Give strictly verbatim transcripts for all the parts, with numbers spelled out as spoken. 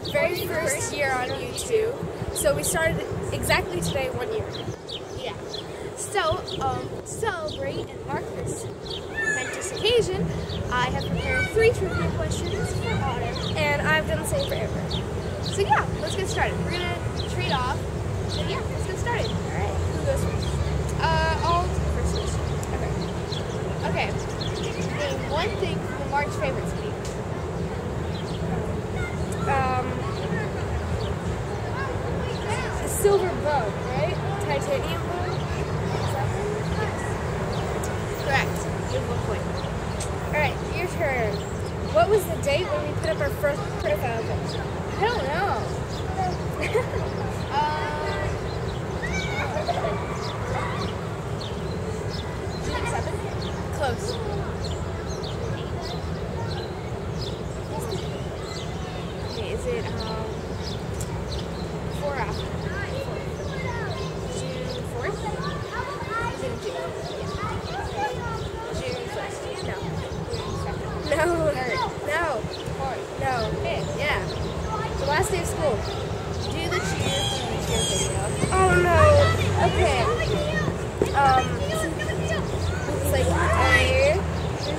very first year on YouTube. So we started exactly today, one year. Yeah. So, um, to celebrate and mark this momentous occasion, I have prepared three trivia questions for Autumn. And I've done the same for Amber. So yeah, let's get started. We're gonna trade off. So yeah, let's get started. Alright, who goes first? Uh, I'll do the first question. Okay. Okay. Name one thing from the March favorites video. Um, a silver bug, right? Titanium bug? Correct. You have one point. Alright, your turn. What was the date when we put up our first profile picture? I don't know. uh, June seventh? Close. Okay, is it, um, before or after? June fourth? June June. Yeah. June first. No. June second. No. Third. No. Fourth. No. Fifth. Yeah. The last day of school. Do the cheer from the cheer video. Oh no. Okay. Um, it's like A. M.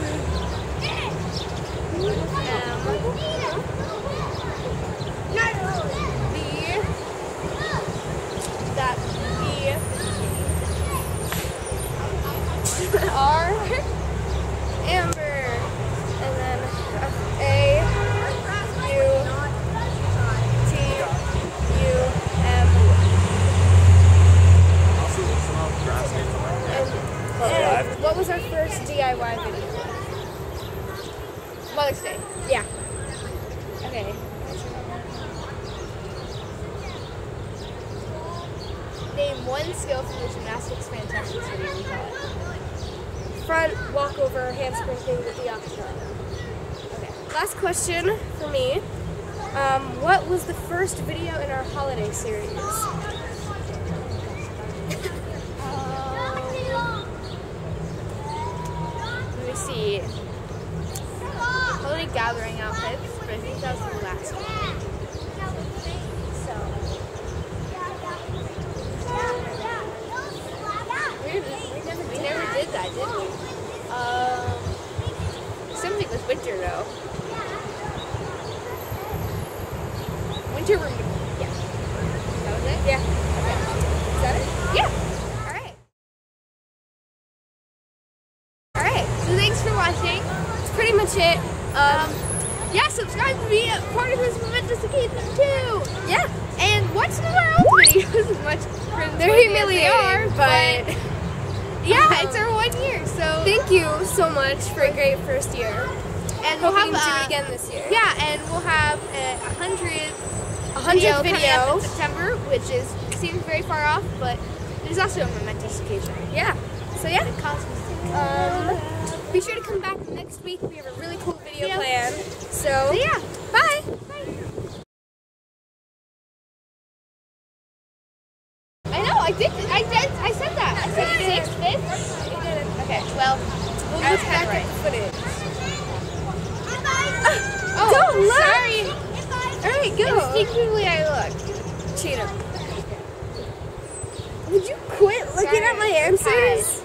B. That B. R. Amber. And then uh, A. U. T. U. M. And, and what was our first D I Y video? Mother's Day. Yeah. Okay. Name one skill from the gymnastics fantastics video we taught. Front walkover handspring thing with the octagon. Okay. Last question for me. Um, what was the first video in our holiday series? Um, let me see. Holiday gathering outfits, but I think that was the last one. So. We, we, never, we never did that, did we? Um, something with winter though. Winter room. Yeah. That was it? Yeah. Okay. Is that it? Yeah. Alright. Alright, so thanks for watching. That's pretty much it. Um, yeah, subscribe to be a part of this momentous occasion too. Yeah. And watch some of our old videos as much as They're they humiliating, are, but yeah, um, it's our one year, so thank you so much for a great first year. and Hope we'll we have can do uh, it again this year. Yeah, and we'll have a hundred A hundred video coming up in videos. September, which is seems very far off, but it is also a momentous occasion. Yeah. So yeah. It costs me Um, be sure to come back next week. We have a really cool video Yeah. planned. So, So yeah. bye. I know, I did, I did, I said that. I said sixth, fifth. You did it. Okay, well, We'll I was look kind back of right. at the footage. Oh, Don't look. sorry. All right, go. Instinctively, I look. Cheater. Would you quit looking Sorry. at my answers?